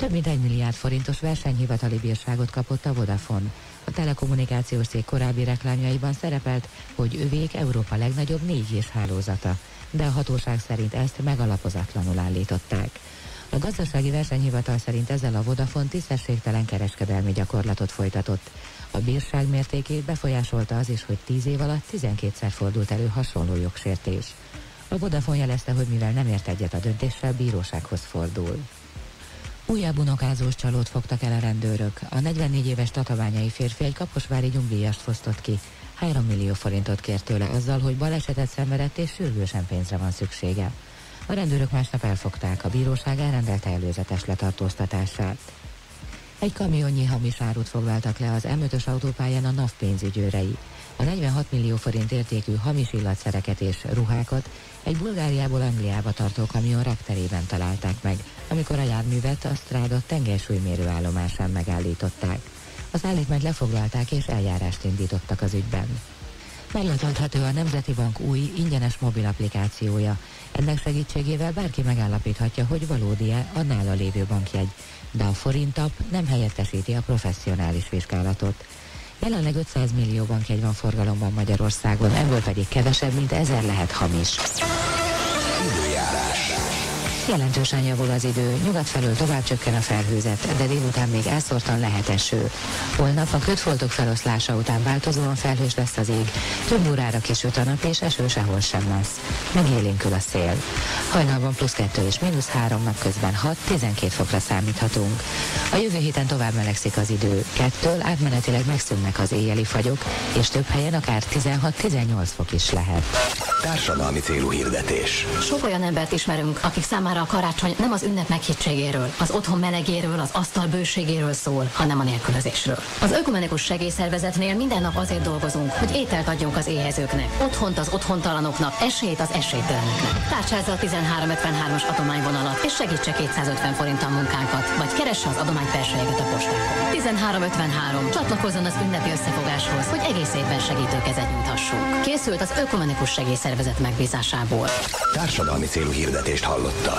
Több mint 1 milliárd forintos versenyhivatali bírságot kapott a Vodafone. A telekommunikációs cég korábbi reklámjaiban szerepelt, hogy övék Európa legnagyobb 4G-s hálózata, de a hatóság szerint ezt megalapozatlanul állították. A gazdasági versenyhivatal szerint ezzel a Vodafone tisztességtelen kereskedelmi gyakorlatot folytatott. A bírság mértékét befolyásolta az is, hogy 10 év alatt 12-szer fordult elő hasonló jogsértés. A Vodafone jelezte, hogy mivel nem ért egyet a döntéssel, bírósághoz fordul. Újabb unokázós csalót fogtak el a rendőrök. A 44 éves tatabányai férfi egy kaposvári nyugdíjast fosztott ki. 3 millió forintot kért tőle azzal, hogy balesetet szenvedett és sürgősen pénzre van szüksége. A rendőrök másnap elfogták, a bíróság elrendelte előzetes letartóztatását. Egy kamionnyi hamis árut foglaltak le az M5-ös autópályán a NAV pénzügyőrei. A 46 millió forint értékű hamis illatszereket és ruhákat egy Bulgáriából Angliába tartó kamion rakterében találták meg, amikor a járművet a Stráda tengelysúlymérő állomásán megállították. Az állítmányt lefoglalták és eljárást indítottak az ügyben. Meglatolható a Nemzeti Bank új, ingyenes mobil applikációja. Ennek segítségével bárki megállapíthatja, hogy valódi-e a nála lévő bankjegy, de a forintap nem helyettesíti a professzionális vizsgálatot. Jelenleg 500 millió bankjegy van forgalomban Magyarországon, ebből pedig kevesebb, mint 1000 lehet hamis. Időjárás. Jelentősen javul az idő, nyugat felől tovább csökken a felhőzet, de délután még elszórtan lehet eső. Holnap a kötfoltok feloszlása után változóan felhős lesz az ég, több órára kisüt a nap és eső sehol sem lesz. Megélénkül a szél. Hajnalban +2 és -3, napközben 6-12 fokra számíthatunk. A jövő héten tovább melegszik az idő, 2-től átmenetileg megszűnnek az éjjeli fagyok, és több helyen akár 16-18 fok is lehet. Társadalmi célú hirdetés. Sok olyan embert ismerünk, akik számára a karácsony nem az ünnep meghittségéről, az otthon melegéről, az asztal bőségéről szól, hanem a nélkülözésről. Az Ökumenikus Segélyszervezetnél minden nap azért dolgozunk, hogy ételt adjunk az éhezőknek, otthont az otthontalanoknak, esélyt az esélyteleneknek. Tárcsázza a 1353-as adományvonalat, és segítse 250 forinttal munkánkat, vagy keresse az adományperselyeket a postákon. 1353. Csatlakozzon az ünnepi összefogáshoz, hogy egész évben segítőkezet nyújthassunk. Készült az Ökumenikus Segélyszervezet megbízásából. Társadalmi célú hirdetést hallottak.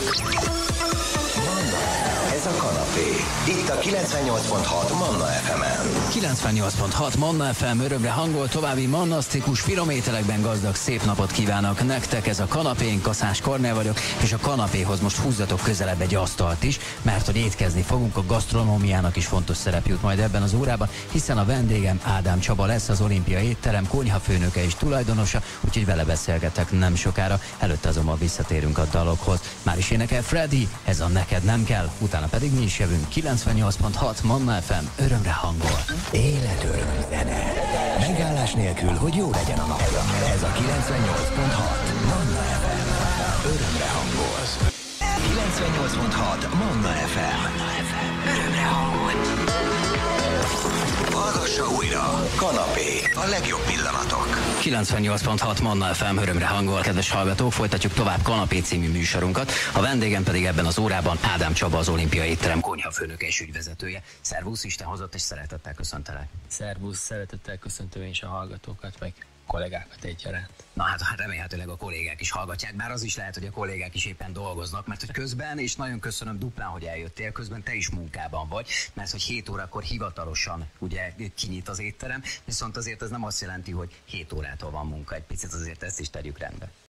Ez a kanapé. Itt a 98.6 Manna FM-en. 98.6 Manna FM örömre hangol, további mannasztikus, filométerekben gazdag szép napot kívánok nektek. Ez a kanapén, Kaszás Kornél vagyok, és a kanapéhoz most húzzatok közelebb egy asztalt is, mert hogy étkezni fogunk, a gasztronómiának is fontos szerep jut majd ebben az órában, hiszen a vendégem Ádám Csaba lesz, az Olimpia étterem konyhafőnöke és tulajdonosa, úgyhogy vele beszélgetek nem sokára, előtte azonban visszatérünk a dalokhoz. Már is énekel Freddy, ez a Neked nem kell, utána pedig mi is jövünk. 98.6 Manna FM örömre hangol. Élet, öröm, zene. Megállás nélkül, hogy jó legyen a napja. Ez a 98.6 Manna FM örömre hangol. 98.6 Manna FM örömre hangol. Hallgassa újra. Kanapé. A legjobb pillanatok. 98.6 Manna FM örömre hangol. Kedves hallgatók, folytatjuk tovább Kanapé című műsorunkat. A vendégem pedig ebben az órában Ádám Csaba, az Olimpia étterem konyhafőnöke és ügyvezetője. Szervusz, Isten hozott, és szeretettel köszöntelek. Szervusz, szeretettel köszöntöm én is a hallgatókat, meg kollégákat egyaránt. Na hát remélhetőleg a kollégák is hallgatják, bár az is lehet, hogy a kollégák is éppen dolgoznak, mert hogy közben, és nagyon köszönöm duplán, hogy eljöttél, közben te is munkában vagy, mert hogy 7 órakor hivatalosan ugye kinyit az étterem, viszont azért ez nem azt jelenti, hogy 7 órától van munka, egy picit azért ezt is tegyük rendbe.